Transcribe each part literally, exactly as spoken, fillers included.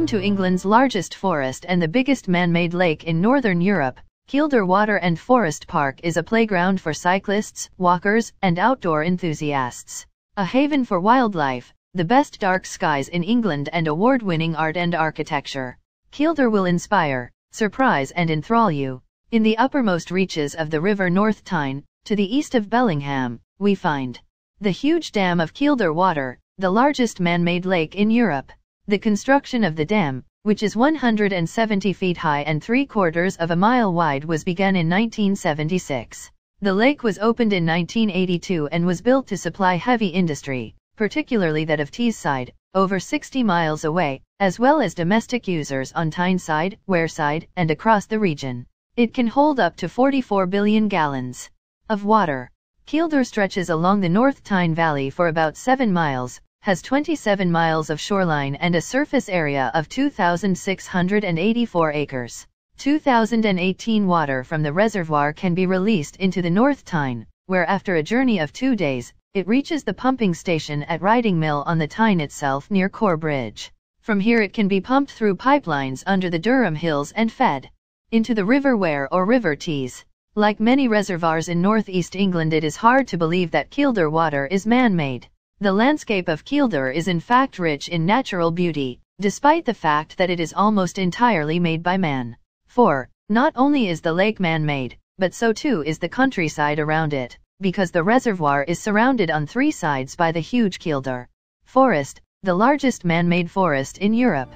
Home to England's largest forest and the biggest man-made lake in northern Europe, Kielder Water and Forest Park is a playground for cyclists, walkers, and outdoor enthusiasts. A haven for wildlife, the best dark skies in England and award-winning art and architecture. Kielder will inspire, surprise and enthrall you. In the uppermost reaches of the River North Tyne, to the east of Bellingham, we find the huge dam of Kielder Water, the largest man-made lake in Europe. The construction of the dam, which is one hundred seventy feet high and three-quarters of a mile wide, was begun in nineteen seventy-six. The lake was opened in nineteen eighty-two and was built to supply heavy industry, particularly that of Teesside, over sixty miles away, as well as domestic users on Tyneside, Wearside, and across the region. It can hold up to forty-four billion gallons of water. Kielder stretches along the North Tyne Valley for about seven miles, has twenty-seven miles of shoreline and a surface area of two thousand six hundred eighty-four acres. two thousand eighteen water from the reservoir can be released into the North Tyne, where after a journey of two days, it reaches the pumping station at Riding Mill on the Tyne itself near Corbridge. From here it can be pumped through pipelines under the Durham Hills and fed into the River Wear or River Tees. Like many reservoirs in northeast England, it is hard to believe that Kielder water is man-made. The landscape of Kielder is in fact rich in natural beauty, despite the fact that it is almost entirely made by man. For, not only is the lake man-made, but so too is the countryside around it, because the reservoir is surrounded on three sides by the huge Kielder Forest, the largest man-made forest in Europe.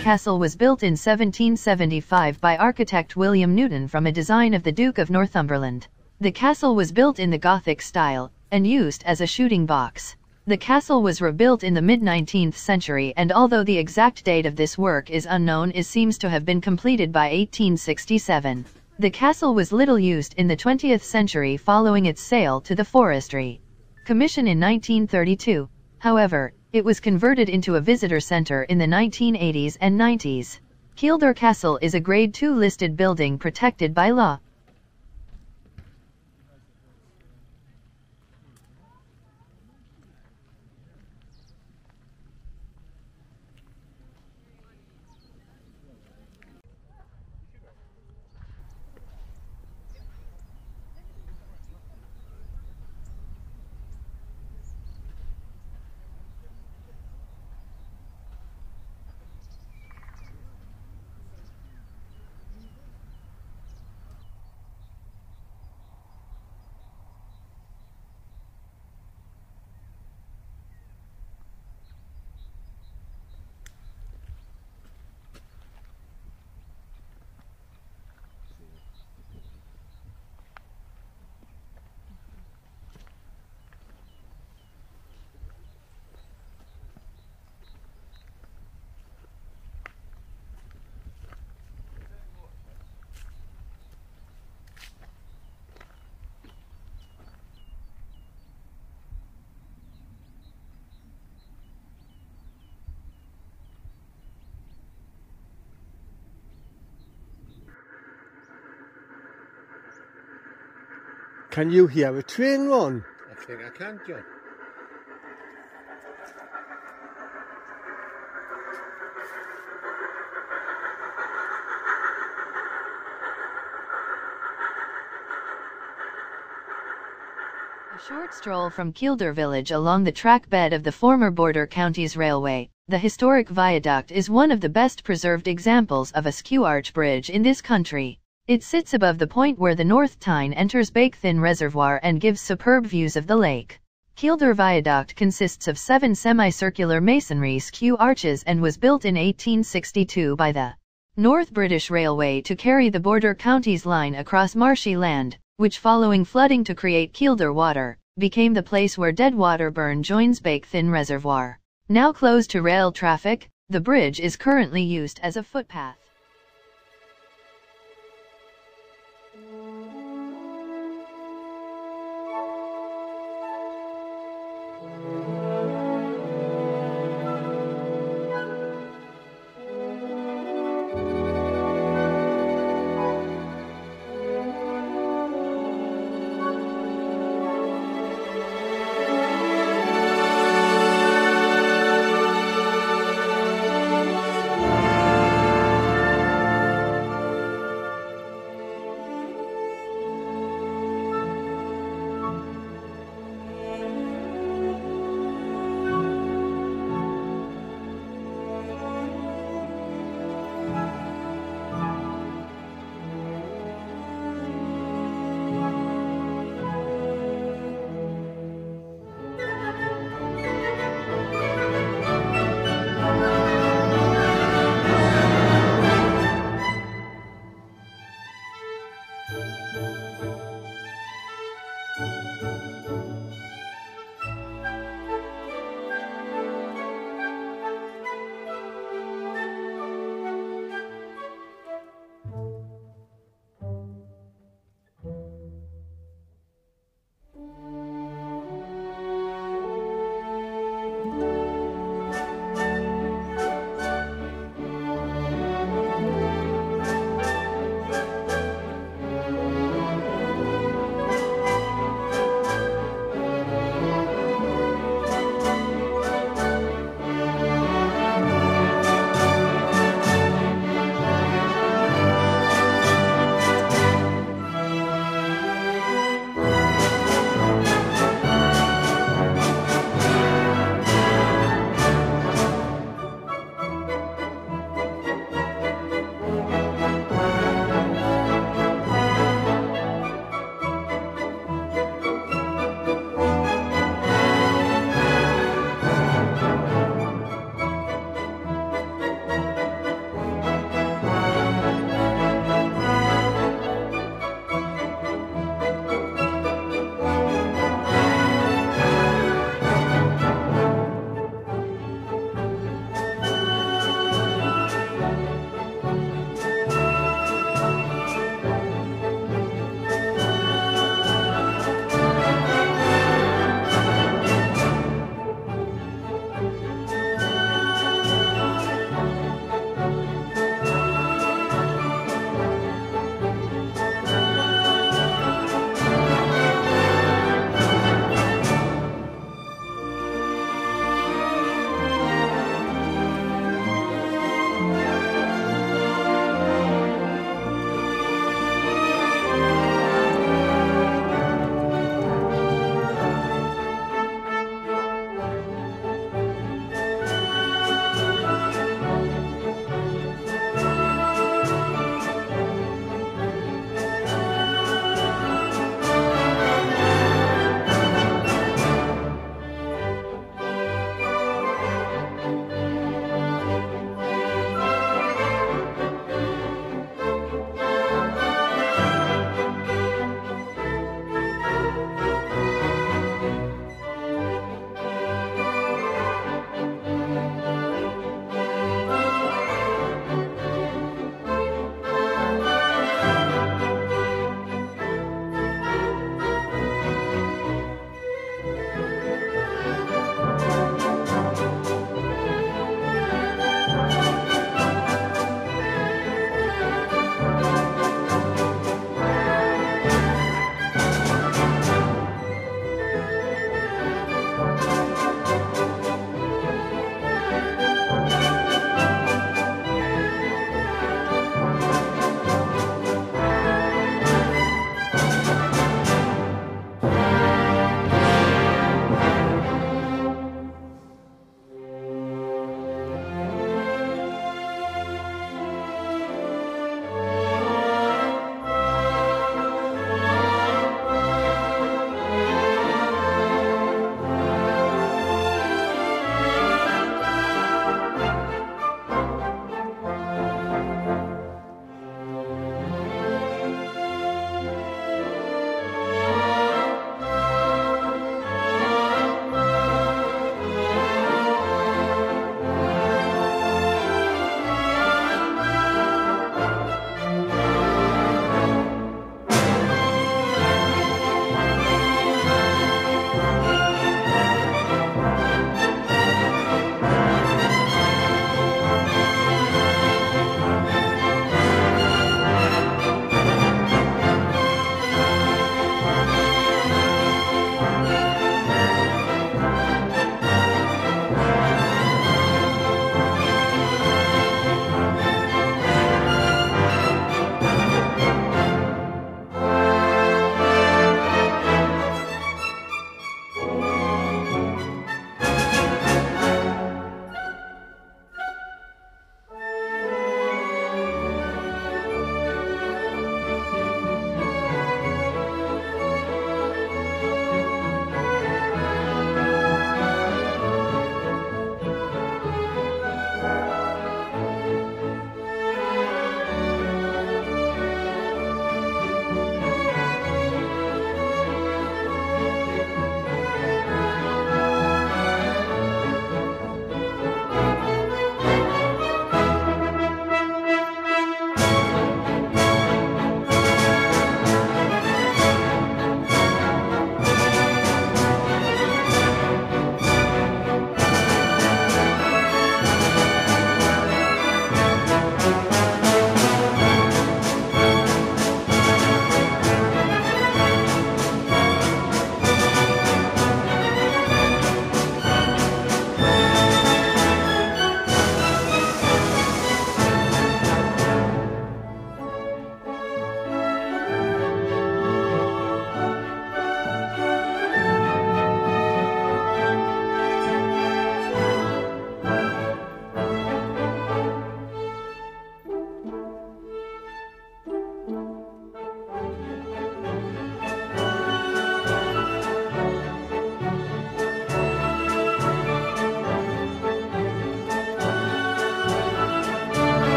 Castle was built in seventeen seventy-five by architect William Newton from a design of the Duke of Northumberland. The castle was built in the Gothic style, and used as a shooting box. The castle was rebuilt in the mid-nineteenth century, and although the exact date of this work is unknown, it seems to have been completed by eighteen sixty-seven. The castle was little used in the twentieth century following its sale to the Forestry Commission in nineteen thirty-two. However, it was converted into a visitor center in the nineteen eighties and nineties. Kielder Castle is a Grade two listed building protected by law. Can you hear a train run? I think I can, John. A short stroll from Kielder village along the track bed of the former Border Counties Railway, the historic viaduct is one of the best preserved examples of a skew arch bridge in this country. It sits above the point where the North Tyne enters Bakethin Reservoir and gives superb views of the lake. Kielder Viaduct consists of seven semicircular masonry skew arches and was built in eighteen sixty-two by the North British Railway to carry the Border Counties line across marshy land, which following flooding to create Kielder Water, became the place where Deadwater Burn joins Bakethin Reservoir. Now closed to rail traffic, the bridge is currently used as a footpath.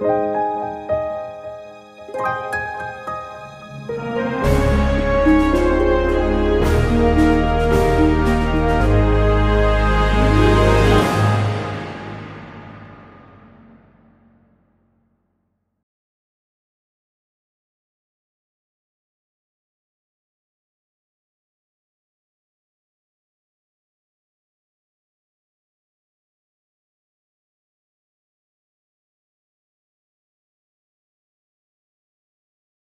Bye.